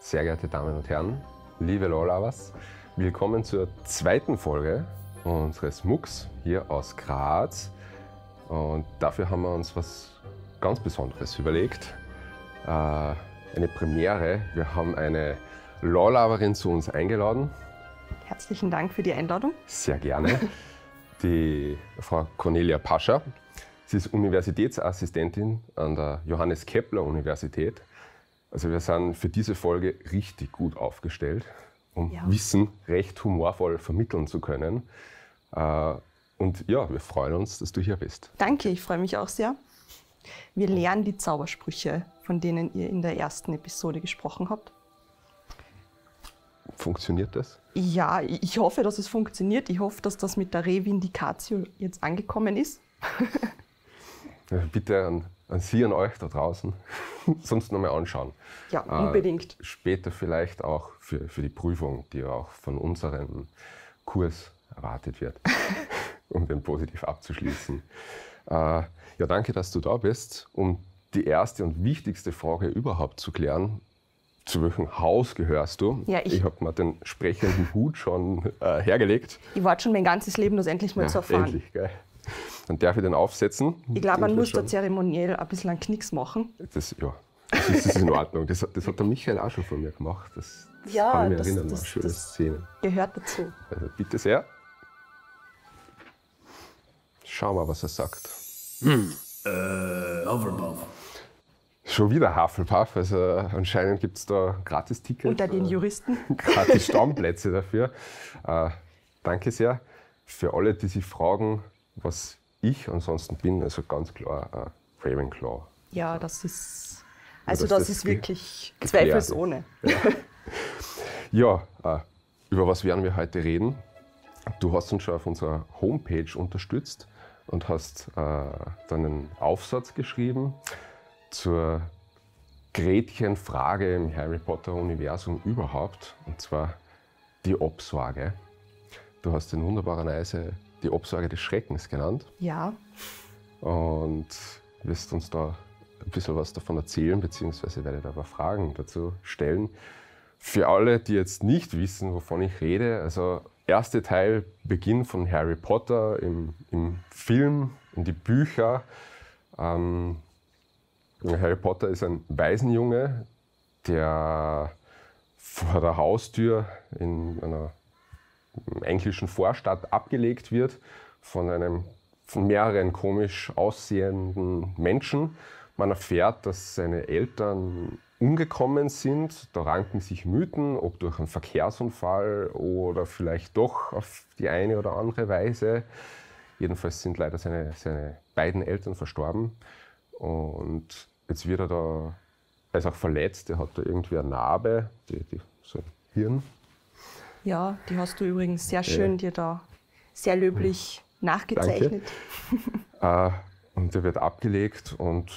Sehr geehrte Damen und Herren, liebe LOL-Lovers, willkommen zur zweiten Folge unseres MOOCs hier aus Graz. Und dafür haben wir uns was ganz Besonderes überlegt. Eine Premiere. Wir haben eine LOL-Loverin zu uns eingeladen. Herzlichen Dank für die Einladung. Sehr gerne. Die Frau Cornelia Pascher. Sie ist Universitätsassistentin an der Johannes Kepler Universität. Also wir sind für diese Folge richtig gut aufgestellt, um Wissen recht humorvoll vermitteln zu können. Und ja, wir freuen uns, dass du hier bist. Danke, ich freue mich auch sehr. Wir lernen die Zaubersprüche, von denen ihr in der ersten Episode gesprochen habt. Funktioniert das? Ja, ich hoffe, dass es funktioniert. Ich hoffe, dass das mit der Revindicatio jetzt angekommen ist. Bitte an Sie und euch da draußen sonst noch mal anschauen. Ja, unbedingt. Später vielleicht auch für die Prüfung, die auch von unserem Kurs erwartet wird, um den positiv abzuschließen. Ja, danke, dass du da bist. Um die erste und wichtigste Frage überhaupt zu klären, zu welchem Haus gehörst du? Ja, ich habe mir den sprechenden Hut schon hergelegt. Ich warte schon mein ganzes Leben, das endlich mal zu erfahren. Endlich, geil. Dann darf ich den aufsetzen. Ich glaube, man muss da zeremoniell ein bisschen einen Knicks machen. Das ist in Ordnung. Das hat der Michael auch schon von mir gemacht. Das kann ich mich erinnern, eine schöne Szene. Gehört dazu. Also bitte sehr. Schauen wir, was er sagt. Hufflepuff. Schon wieder Hufflepuff. Also anscheinend gibt es da Gratis-Tickets. Unter den Juristen. Gratis Stammplätze dafür. Danke sehr. Für alle, die sich fragen, was ich ansonsten bin, also ganz klar Ravenclaw. Ja, das ist wirklich zweifelsohne. Ja, über was werden wir heute reden? Du hast uns schon auf unserer Homepage unterstützt und hast dann einen Aufsatz geschrieben zur Gretchenfrage im Harry Potter-Universum überhaupt, und zwar die Obsorge. Du hast in wunderbarer Weise die Obsorge des Schreckens genannt. Ja. Und wirst uns da ein bisschen was davon erzählen, beziehungsweise werde da aber Fragen dazu stellen. Für alle, die jetzt nicht wissen, wovon ich rede, also erste Teil, Beginn von Harry Potter im Film, in die Bücher. Harry Potter ist ein Waisenjunge, der vor der Haustür in einer englischen Vorstadt abgelegt wird von mehreren komisch aussehenden Menschen. Man erfährt, dass seine Eltern umgekommen sind. Da ranken sich Mythen, ob durch einen Verkehrsunfall oder vielleicht doch auf die eine oder andere Weise. Jedenfalls sind leider seine beiden Eltern verstorben. Und jetzt wird er ist auch verletzt. Er hat da irgendwie eine Narbe, so ein Hirn. Ja, die hast du übrigens sehr schön dir da sehr löblich nachgezeichnet. Und er wird abgelegt und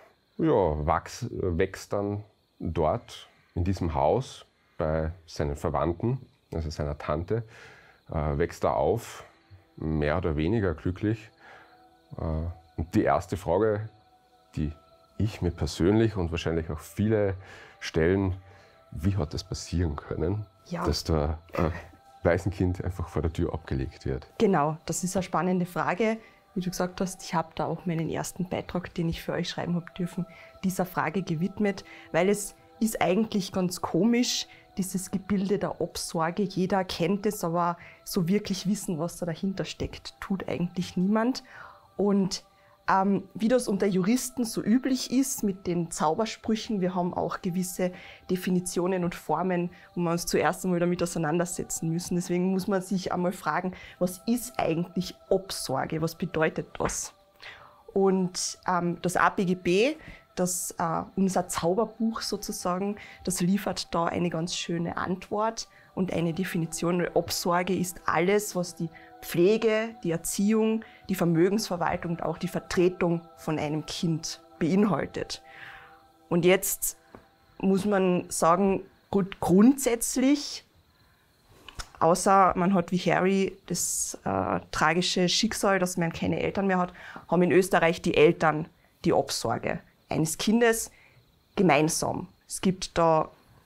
wächst dann dort in diesem Haus bei seinen Verwandten, also seiner Tante, wächst er auf, mehr oder weniger glücklich. Und die erste Frage, die ich mir persönlich und wahrscheinlich auch viele stellen: Wie hat das passieren können, dass da ein Waisenkind einfach vor der Tür abgelegt wird? Genau, das ist eine spannende Frage. Wie du gesagt hast, ich habe da auch meinen ersten Beitrag, den ich für euch schreiben habe dürfen, dieser Frage gewidmet, weil es ist eigentlich ganz komisch, dieses Gebilde der Obsorge. Jeder kennt es, aber so wirklich wissen, was da dahinter steckt, tut eigentlich niemand. Und wie das unter Juristen so üblich ist mit den Zaubersprüchen, wir haben auch gewisse Definitionen und Formen, wo wir uns zuerst einmal damit auseinandersetzen müssen. Deswegen muss man sich einmal fragen, was ist eigentlich Obsorge? Was bedeutet das? Und das APGB, unser Zauberbuch sozusagen, das liefert da eine ganz schöne Antwort und eine Definition. Obsorge ist alles, was die Pflege, die Erziehung, die Vermögensverwaltung und auch die Vertretung von einem Kind beinhaltet. Und jetzt muss man sagen, grundsätzlich, außer man hat wie Harry das tragische Schicksal, dass man keine Eltern mehr hat, haben in Österreich die Eltern die Obsorge eines Kindes gemeinsam. Es gibt da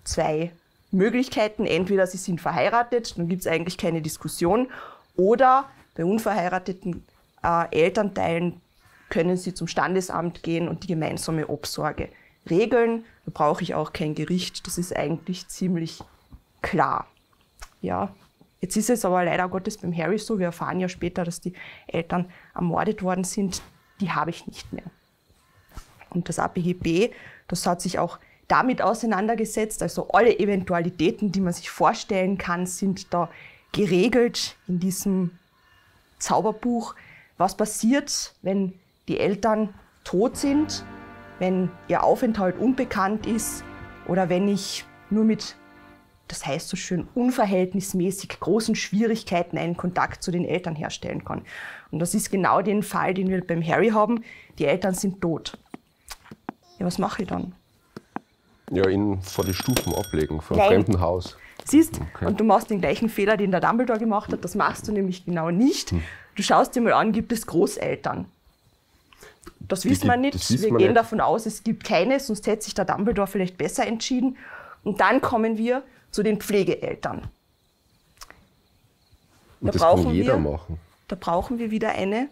2 Möglichkeiten. Entweder sie sind verheiratet, dann gibt es eigentlich keine Diskussion, oder bei unverheirateten Elternteilen können sie zum Standesamt gehen und die gemeinsame Obsorge regeln. Da brauche ich auch kein Gericht, das ist eigentlich ziemlich klar. Ja, jetzt ist es aber leider Gottes beim Harry so, wir erfahren ja später, dass die Eltern ermordet worden sind, die habe ich nicht mehr. Und das APGB, das hat sich auch damit auseinandergesetzt, also alle Eventualitäten, die man sich vorstellen kann, sind da geregelt in diesem Zauberbuch. Was passiert, wenn die Eltern tot sind, wenn ihr Aufenthalt unbekannt ist oder wenn ich nur mit, das heißt so schön, unverhältnismäßig großen Schwierigkeiten einen Kontakt zu den Eltern herstellen kann. Und das ist genau den Fall, den wir beim Harry haben. Die Eltern sind tot. Ja, was mache ich dann? Ja, ihn vor die Stufen ablegen, vor einem fremden Haus. Siehst, Okay. und du machst den gleichen Fehler, den der Dumbledore gemacht hat. Das machst du nämlich genau nicht. Du schaust dir mal an, gibt es Großeltern? Das wissen wir nicht. Wir gehen davon aus, es gibt keine, sonst hätte sich der Dumbledore vielleicht besser entschieden. Und dann kommen wir zu den Pflegeeltern. Und das kann jeder machen. Da brauchen wir wieder eine,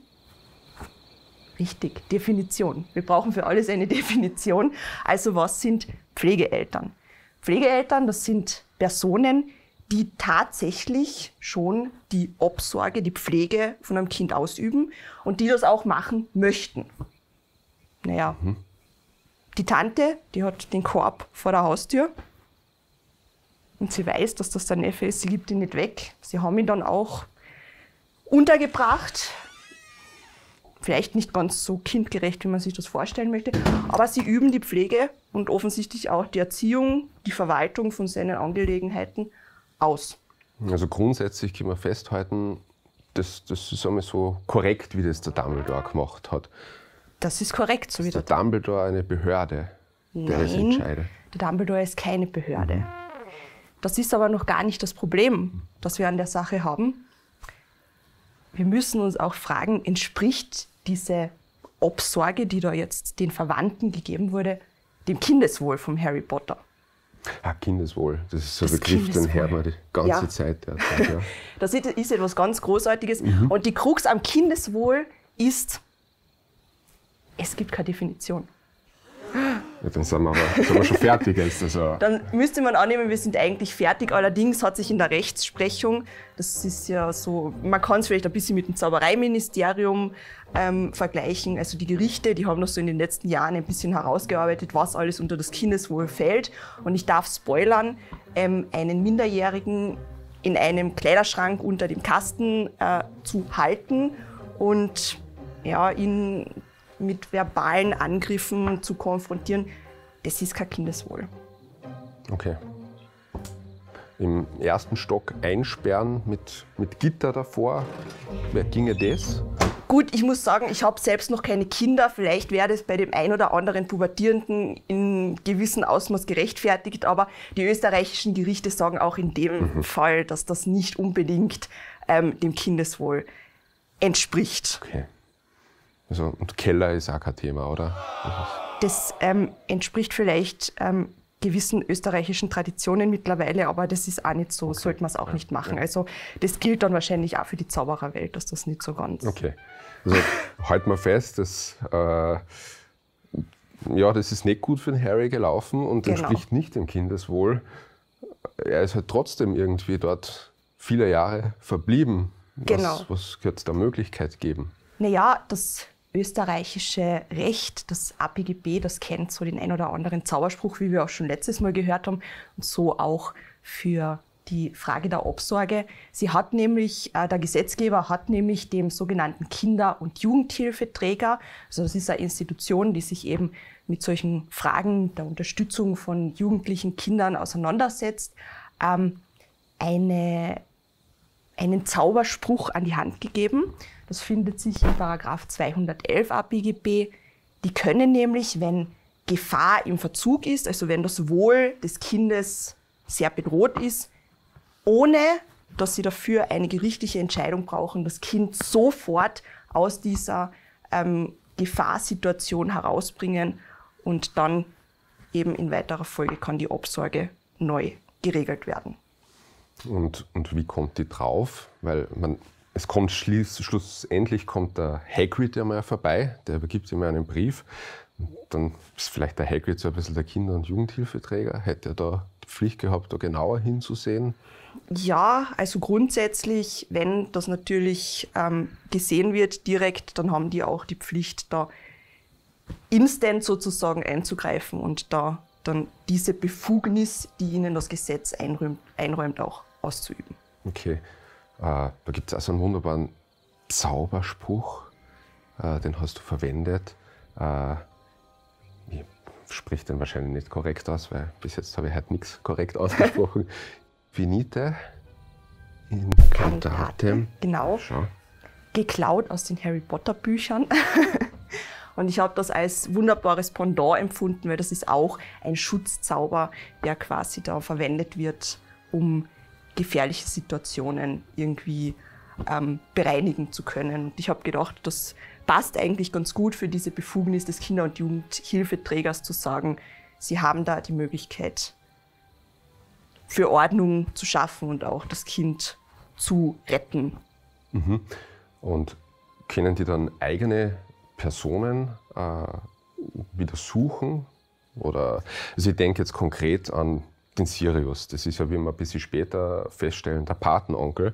richtig, Definition. Wir brauchen für alles eine Definition. Also was sind Pflegeeltern? Pflegeeltern, das sind Personen, die tatsächlich schon die Obsorge, die Pflege von einem Kind ausüben und die das auch machen möchten. Naja, die Tante, die hat den Korb vor der Haustür und sie weiß, dass das der Neffe ist, sie gibt ihn nicht weg. Sie haben ihn dann auch untergebracht. Vielleicht nicht ganz so kindgerecht, wie man sich das vorstellen möchte, aber sie üben die Pflege und offensichtlich auch die Erziehung, die Verwaltung von seinen Angelegenheiten aus. Also grundsätzlich kann man festhalten, das ist einmal so korrekt, wie das der Dumbledore gemacht hat. Das ist korrekt, so wie Ist der Dumbledore eine Behörde, der das Nein, entscheidet? der Dumbledore ist keine Behörde. Das ist aber noch gar nicht das Problem, das wir an der Sache haben. Wir müssen uns auch fragen, entspricht diese Obsorge, die da jetzt den Verwandten gegeben wurde, dem Kindeswohl von Harry Potter? Kindeswohl, das ist so ein Das Begriff, den hört man die ganze Ja. Zeit. Derzeit, ja. Das ist etwas ganz Großartiges. Und die Krux am Kindeswohl ist, es gibt keine Definition. Ja, dann sind wir schon fertig jetzt. Also. Dann müsste man annehmen, wir sind eigentlich fertig. Allerdings hat sich in der Rechtsprechung, das ist ja so, man kann es vielleicht ein bisschen mit dem Zaubereiministerium vergleichen. Also die Gerichte, die haben das so in den letzten Jahren ein bisschen herausgearbeitet, was alles unter das Kindeswohl fällt. Und ich darf spoilern, einen Minderjährigen in einem Kleiderschrank unter dem Kasten zu halten und ja, ihn mit verbalen Angriffen zu konfrontieren, das ist kein Kindeswohl. Okay. Im ersten Stock einsperren mit Gitter davor, wer ginge das? Gut, ich muss sagen, ich habe selbst noch keine Kinder. Vielleicht wäre das bei dem ein oder anderen Pubertierenden in gewissem Ausmaß gerechtfertigt. Aber die österreichischen Gerichte sagen auch in dem Fall, dass das nicht unbedingt dem Kindeswohl entspricht. Okay. Also, und Keller ist auch kein Thema, oder? Das entspricht vielleicht gewissen österreichischen Traditionen mittlerweile, aber das ist auch nicht so, sollte man es auch nicht machen. Also das gilt dann wahrscheinlich auch für die Zaubererwelt, dass das nicht so ganz... Okay. Also halten wir fest, dass, das ist nicht gut für den Harry gelaufen und Genau. entspricht nicht dem Kindeswohl. Er ist halt trotzdem irgendwie dort viele Jahre verblieben. Genau. Was könnte es da Möglichkeit geben? Naja, das österreichische Recht, das APGB, das kennt so den ein oder anderen Zauberspruch, wie wir auch schon letztes Mal gehört haben, und so auch für die Frage der Obsorge. Der Gesetzgeber hat nämlich dem sogenannten Kinder- und Jugendhilfeträger, also das ist eine Institution, die sich eben mit solchen Fragen der Unterstützung von jugendlichen Kindern auseinandersetzt, einen Zauberspruch an die Hand gegeben. Das findet sich in § 211 APGB. Die können nämlich, wenn Gefahr im Verzug ist, also wenn das Wohl des Kindes sehr bedroht ist, ohne dass sie dafür eine gerichtliche Entscheidung brauchen, das Kind sofort aus dieser Gefahrsituation herausbringen und dann eben in weiterer Folge kann die Obsorge neu geregelt werden. Und wie kommt die drauf? Weil es kommt schlussendlich kommt der Hagrid ja mal vorbei, der übergibt ihm einen Brief. Und dann ist vielleicht der Hagrid so ein bisschen der Kinder- und Jugendhilfeträger. Hätte er da die Pflicht gehabt, da genauer hinzusehen? Ja, also grundsätzlich, wenn das natürlich gesehen wird direkt, dann haben die auch die Pflicht, da instant sozusagen einzugreifen und da dann diese Befugnis, die ihnen das Gesetz einräumt, auch auszuüben. Okay, da gibt es auch so einen wunderbaren Zauberspruch, den hast du verwendet. Ich spreche den wahrscheinlich nicht korrekt aus, weil bis jetzt habe ich heute nichts korrekt ausgesprochen. Finite Incantatem. Genau. Schau. Geklaut aus den Harry Potter Büchern. Und ich habe das als wunderbares Pendant empfunden, weil das ist auch ein Schutzzauber, der quasi da verwendet wird, um gefährliche Situationen irgendwie bereinigen zu können. Und ich habe gedacht, das passt eigentlich ganz gut für diese Befugnis des Kinder- und Jugendhilfeträgers zu sagen, sie haben da die Möglichkeit, für Ordnung zu schaffen und auch das Kind zu retten. Mhm. Und können die dann eigene Personen wieder suchen? Oder, also ich denke jetzt konkret an den Sirius. Das ist ja, wie wir ein bisschen später feststellen, der Patenonkel.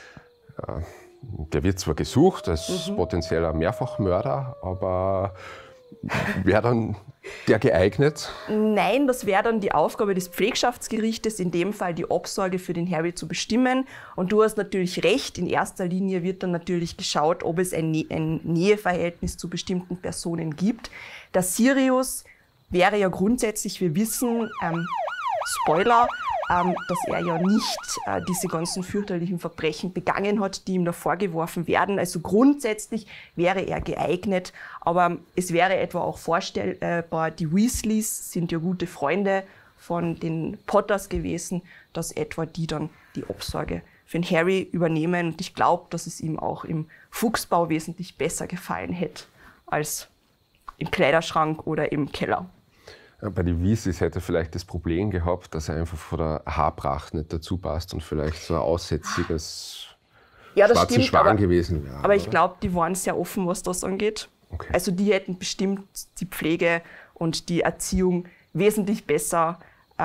Der wird zwar gesucht als potenzieller Mehrfachmörder, aber wäre dann der geeignet? Nein, das wäre dann die Aufgabe des Pflegschaftsgerichtes, in dem Fall die Obsorge für den Harry zu bestimmen. Und du hast natürlich recht, in erster Linie wird dann natürlich geschaut, ob es ein Näheverhältnis zu bestimmten Personen gibt. Der Sirius wäre ja grundsätzlich, wir wissen, Spoiler, dass er ja nicht diese ganzen fürchterlichen Verbrechen begangen hat, die ihm da vorgeworfen werden. Also grundsätzlich wäre er geeignet, aber es wäre etwa auch vorstellbar, die Weasleys sind ja gute Freunde von den Potters gewesen, dass etwa die dann die Obsorge für den Harry übernehmen. Und ich glaube, dass es ihm auch im Fuchsbau wesentlich besser gefallen hätte als im Kleiderschrank oder im Keller. Bei den Weasleys hätte er vielleicht das Problem gehabt, dass er einfach von der Haarpracht nicht dazu passt und vielleicht so ein aussätziges schwarzen Schwan gewesen wäre. Aber ich glaube, die waren sehr offen, was das angeht. Okay. Also die hätten bestimmt die Pflege und die Erziehung wesentlich besser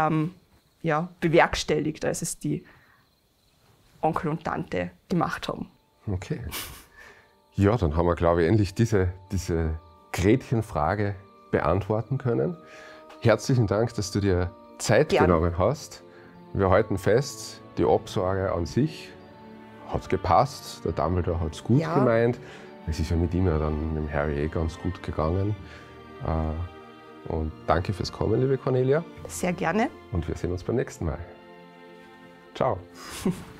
bewerkstelligt, als es die Onkel und Tante gemacht haben. Okay. Ja, dann haben wir, glaube ich, endlich diese Gretchenfrage beantworten können. Herzlichen Dank, dass du dir Zeit genommen hast. Wir halten fest, die Obsorge an sich hat gepasst. Der Dumbledore hat es gut gemeint. Es ist ja mit ihm ja dann mit dem Harry ganz gut gegangen. Und danke fürs Kommen, liebe Cornelia. Sehr gerne. Und wir sehen uns beim nächsten Mal. Ciao.